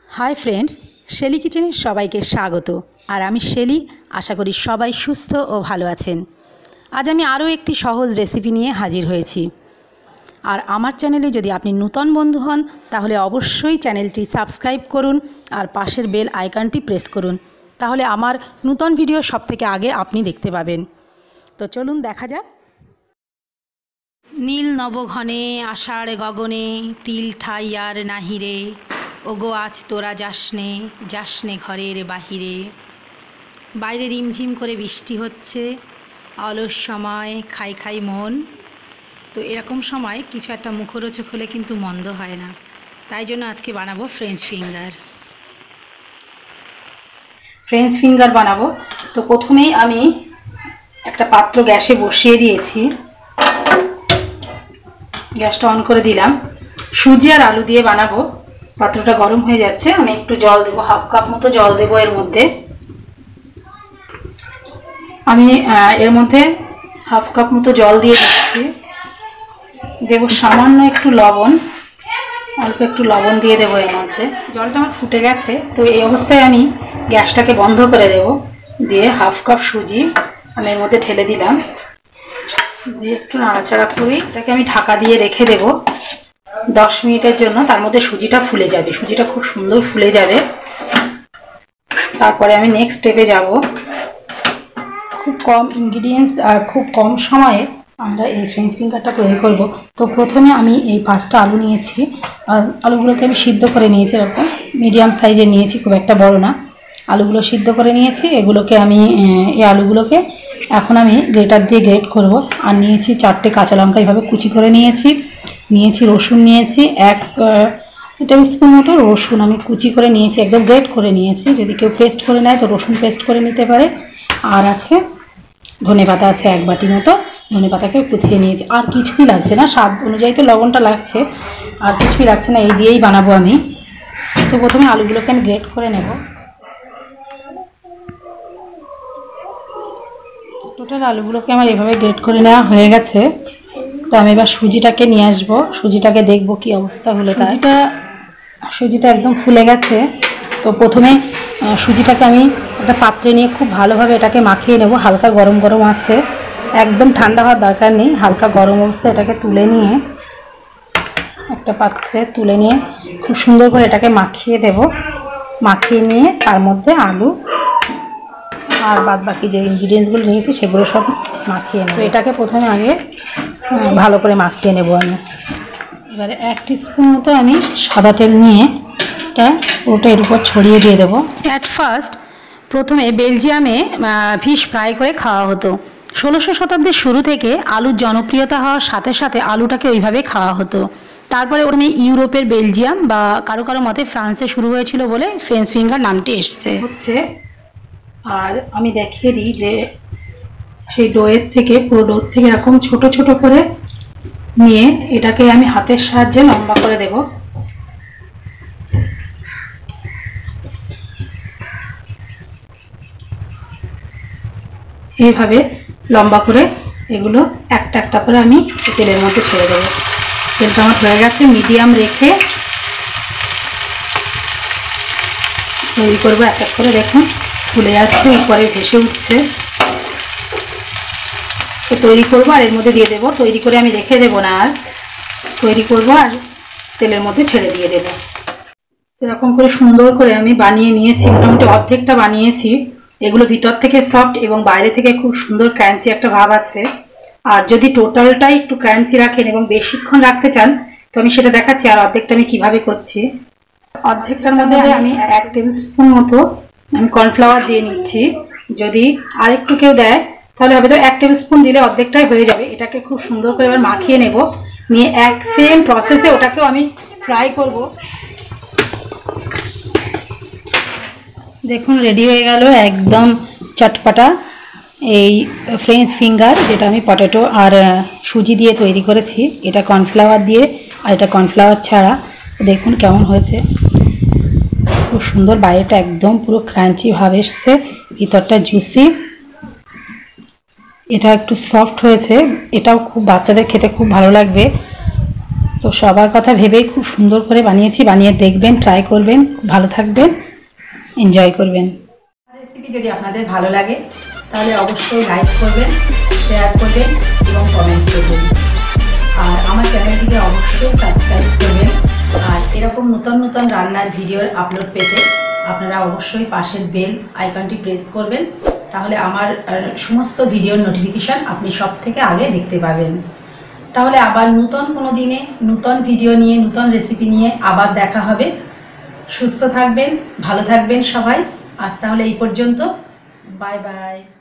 Hi friends शेली किचेने सबाइके स्वागत और आमी शेली आशा करी सबाई सुस्थ और भालो आछेन। आज आमी आरो एकटी सहज रेसिपि निये हाजिर हयेछि और आमार चैनेले यदि आपनि नूतन बंधु हन ताहले अवश्यई चैनेलटी सबस्क्राइब करुन और पाशेर बेल आइकनटी प्रेस करुन, ताहले आमार नूतन भिडियो सबथेके आगे आपनि देखते पाबेन। तो चलुन देखा जाक। नील नवघने आषाढ़ गगने तिल ठाई आर नाहिरे ओगो आज तोरा जासने जासने घरेर बाहिरे। बाइरे रिमझिम करे बिस्टी होच्छे, अलस समय खाई खाई मन। तो एरकम समय किछु एकटा मुखरोचक होले किन्तु मन्द हय ना, ताई जोन्नो आजके बानाबो फ्रेंच फिंगार। फ्रेंच फिंगार बानाबो। तो प्रथमेई आमी एकटा पात्र ग्यासे बसिए दिएछि, ग्यासटा अन करे दिलाम। सुजी और आलू दिए बानाबो। पात्रटा गरम हो जाच्छे, आमी एकटु जल देब, हाफ काप मतो जल देब। एर मध्य आमी एर मध्य हाफ काप मतो जल दिए दिচ্ছি। देब सामान्य एकटु लवण, अल्प एकटु लवण दिए देब एर मध्य। जलटा आमार फुटे गेছে। तो এই অবস্থায় আমি গ্যাসটাকে বন্ধ করে দেব। দিয়ে হাফ কাপ সুজি আমি এর মধ্যে ঢেলে দিলাম। দিয়ে একটু নাড়াচাড়া করে এটাকে আমি ঢাকা দিয়ে রেখে দেব 10 মিনিটের জন্য। তার মধ্যে সুজিটা ফুলে যাবে, সুজিটা খুব সুন্দর ফুলে যাবে। তারপরে আমি নেক্সট স্টেপে যাব। খুব কম ইনগ্রেডিয়েন্টস আর খুব কম সময়ে আমরা এই ফ্রেঞ্চ ফিঙ্গারটা তৈরি করব। তো প্রথমে আমি এই 5টা আলু নিয়েছি। আলুগুলোকে আমি সিদ্ধ করে নিয়েছি, এরকম মিডিয়াম সাইজের নিয়েছি, খুব একটা বড় না। আলুগুলো সিদ্ধ করে নিয়েছি। এগুলোকে আমি এই আলুগুলোকে এখন আমি গ্রেটার দিয়ে গ্রেট করব। আর নিয়েছি 4টে কাঁচা লঙ্কা এইভাবে কুচি করে নিয়েছি। নিয়েছি রসুন, নিয়েছি 1 টেবিল স্পুন মতো রসুন আমি কুচি করে নিয়েছি, একদম গ্রেট করে নিয়েছি। যদি কেউ পেস্ট করে নেয় তো রসুন পেস্ট করে নিতে পারে। আর আছে ধনেপাতা আছে 1 বাটি মতো, ধনেপাতাকে কুচিয়ে নিয়েছি। আর কিছুই লাগছে না, স্বাদ অনুযায়ী তো লবণটা লাগছে, আর কিছুই লাগছে না। এই দিয়েই বানাবো আমি। তো প্রথমে আলুগুলোকে আমি গ্রেট করে নেব। টোটাল আলুগুলোকে আমার এভাবে গ্রেট করে নেওয়া হয়ে গেছে। তো আমি এবার সুজিটাকে নিয়ে আসবো, সুজিটাকে দেখবো কি অবস্থা হলো। সুজিটা একদম ফুলে গেছে। তো প্রথমে সুজিটাকে আমি একটা পাত্রে নিয়ে খুব ভালোভাবে এটাকে মাখিয়ে নেব। হালকা গরম গরম আছে, একদম ঠান্ডা হওয়ার দরকার নেই। হালকা গরম অবস্থায় এটাকে তুলে নিয়ে একটা পাত্রে তুলে নিয়ে খুব সুন্দর করে এটাকে মাখিয়ে দেব। মাখিয়ে নিয়ে তার মধ্যে আলু আর বাদ বাকি যে ইনগ্রিডিয়েন্টসগুলো নিয়েছি সেগুলো সব মাখিয়ে নেব। তো এটাকে প্রথমে আগে ভালো করে মাখিয়ে নেব আমি। এবারে 1 টিস্পুন মতো আমি সাদা তেল নিয়ে এটা পুরোটা এর উপর ছড়িয়ে দিয়ে দেবো। অ্যাট ফার্স্ট প্রথমে বেলজিয়ামে ফিশ ফ্রাই করে খাওয়া হতো। 1600 শতাব্দীর শুরু থেকে আলুর জনপ্রিয়তা হওয়ার সাথে সাথে আলুটাকে ওইভাবে খাওয়া হতো। তারপরে ওরমে ইউরোপের বেলজিয়াম বা কারো কারো মতে ফ্রান্সে শুরু হয়েছিল বলে ফ্রেঞ্চ ফিঙ্গার নামটি এসছে হচ্ছে। আর আমি দেখিয়ে দিই যে সেই ডোয়ের থেকে, পুরো ডোর থেকে এরকম ছোট ছোট করে নিয়ে এটাকে আমি হাতের সাহায্যে লম্বা করে দেব। এইভাবে লম্বা করে এগুলো একটা একটা করে আমি তেলের মধ্যে ছেড়ে দেবো। তেলটা আমার হয়ে গেছে। মিডিয়াম রেখে তৈরি করবো এক এক করে। দেখুন ফুলে যাচ্ছে, উপরে ভেসে উঠছে। তো তৈরি করবো আর এর মধ্যে দিয়ে দেবো। তৈরি করে আমি রেখে দেবো না, আর তৈরি করবো আর তেলের মধ্যে ছেড়ে দিয়ে দেবো। এরকম করে সুন্দর করে আমি বানিয়ে নিয়েছি, মোটামুটি অর্ধেকটা বানিয়েছি। এগুলো ভিতর থেকে সফট এবং বাইরে থেকে খুব সুন্দর ক্রাঞ্চি একটা ভাব আছে। আর যদি টোটালটাই একটু ক্রাঞ্চি রাখেন এবং বেশিক্ষণ রাখতে চান তো আমি সেটা দেখাচ্ছি। আর অর্ধেকটা আমি কিভাবে করছি। অর্ধেকটার মধ্যে আমি 1 টেবিল স্পুন মতো আমি কর্নফ্লাওয়ার দিয়ে নিচ্ছি। যদি আরেকটু কেউ দেয় তাহলে হবে, তো 1 টেবিল স্পুন দিলে অর্ধেকটাই হয়ে যাবে। এটাকে খুব সুন্দর করে এবার মাখিয়ে নেব। নিয়ে এক সেম প্রসেসে ওটাকেও আমি ফ্রাই করব। দেখুন রেডি হয়ে গেল একদম চটপটা এই ফ্রেঞ্চ ফিঙ্গার, যেটা আমি পটেটো আর সুজি দিয়ে তৈরি করেছি। এটা কর্নফ্লাওয়ার দিয়ে আর এটা কর্নফ্লাওয়ার ছাড়া। দেখুন কেমন হয়েছে, খুব সুন্দর। বাইরেটা একদম পুরো ক্রাঞ্চি ভাব এসছে, ভিতরটা জুসি। এটা একটু সফট হয়েছে, এটাও খুব বাচ্চাদের খেতে খুব ভালো লাগবে। তো সবার কথা ভেবেই খুব সুন্দর করে বানিয়েছি, বানিয়ে দেখবেন, ট্রাই করবেন, ভালো থাকবেন, এনজয় করবেন। রেসিপি যদি আপনাদের ভালো লাগে তাহলে অবশ্যই লাইক করবেন, শেয়ার করবেন এবং কমেন্ট করবেন। আর আমার চ্যানেলটিকে অবশ্যই সাবস্ক্রাইব করবেন। আর এরকম নতুন নতুন রান্নার ভিডিওর আপলোড পেতে আপনারা অবশ্যই পাশের বেল আইকনটি প্রেস করবেন, তাহলে আমার সমস্ত ভিডিওর নোটিফিকেশান আপনি সব থেকে আগে দেখতে পাবেন। তাহলে আবার নতুন কোনো দিনে নতুন ভিডিও নিয়ে, নতুন রেসিপি নিয়ে আবার দেখা হবে। সুস্থ থাকবেন, ভালো থাকবেন সবাই। আজ তাহলে এই পর্যন্ত, বাই বাই।